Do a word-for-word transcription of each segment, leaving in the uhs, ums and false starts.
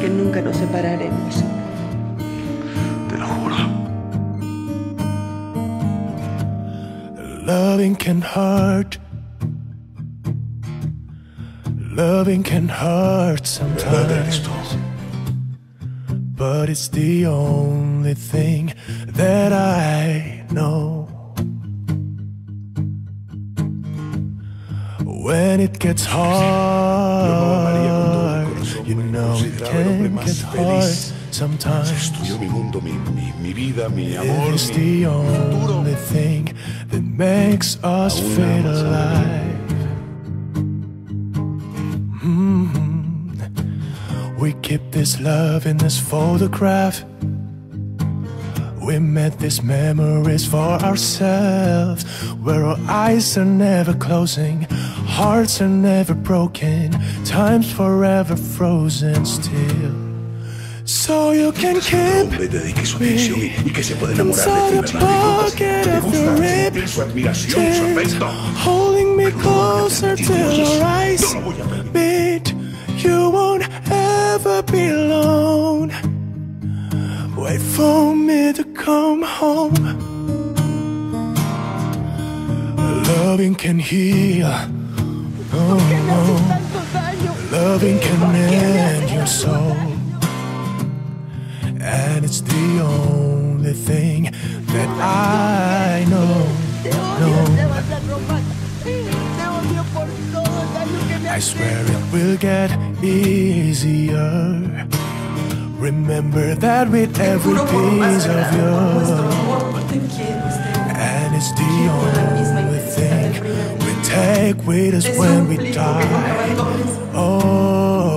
que nunca nos separaremos. Te lo juro. Loving can hurt. Loving can hurt sometimes, but it's the only thing that I know. When it gets hard, you know it can get hard sometimes. Es tuyo mi mundo, mi, mi, mi vida, mi amor, it's the only thing that makes us feel alive. Mm-hmm. We keep this love in this photograph. We made these memories for ourselves, where our eyes are never closing, hearts are never broken, time's forever frozen still. So you can keep me inside the pocket of your ribs, holding me closer till our eyes meet. You won't ever be alone. Wait for me to come home. Loving can heal. Oh, oh. Loving can end your soul. And it's the only thing that I know, know. I swear it will get easier. Remember that with every piece of you. And it's the only thing we take with us when we die. Oh,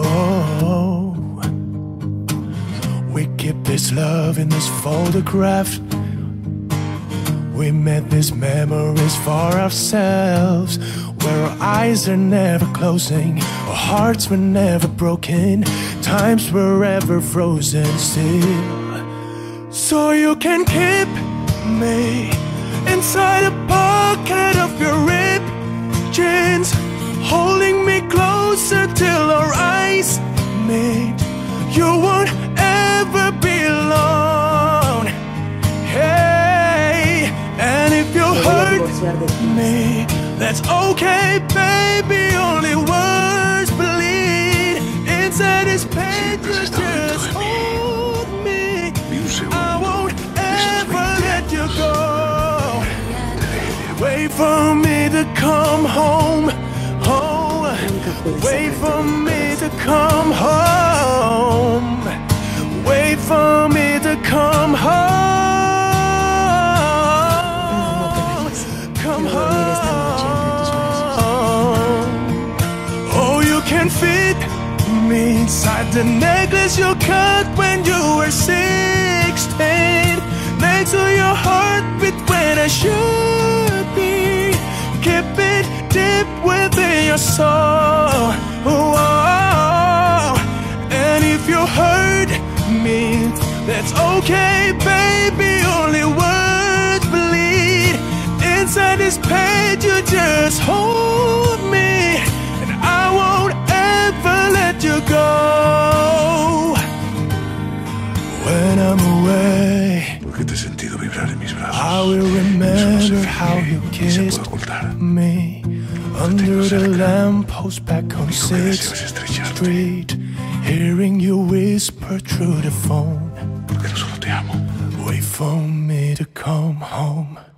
we keep this love in this photograph. We made these memories for ourselves, where our eyes are never closing, our hearts were never broken, times were ever frozen still. So you can keep me inside a pocket of your ripped jeans, holding me closer till our eyes meet. You won't ever be alone. Hey, and if you hurt me, that's okay, baby, only words bleed. Inside this pain, you just hold me. I won't ever let you go. Wait for me to come home, home. Wait for me to come home. Wait for me to come home. Come home. Fit me inside the necklace you cut when you were sixteen, next to your heartbeat when I should be. Keep it deep within your soul. Oh, and if you hurt me, that's okay, baby, only words bleed. Inside this page you just hold me, and I won't let you go. When I'm away, porque te he sentido vibrar en mis brazos. I will remember how you kissed me under the lamppost back on sixth Street, hearing you whisper through the phone. Porque no solo te amo. Wait for me to come home.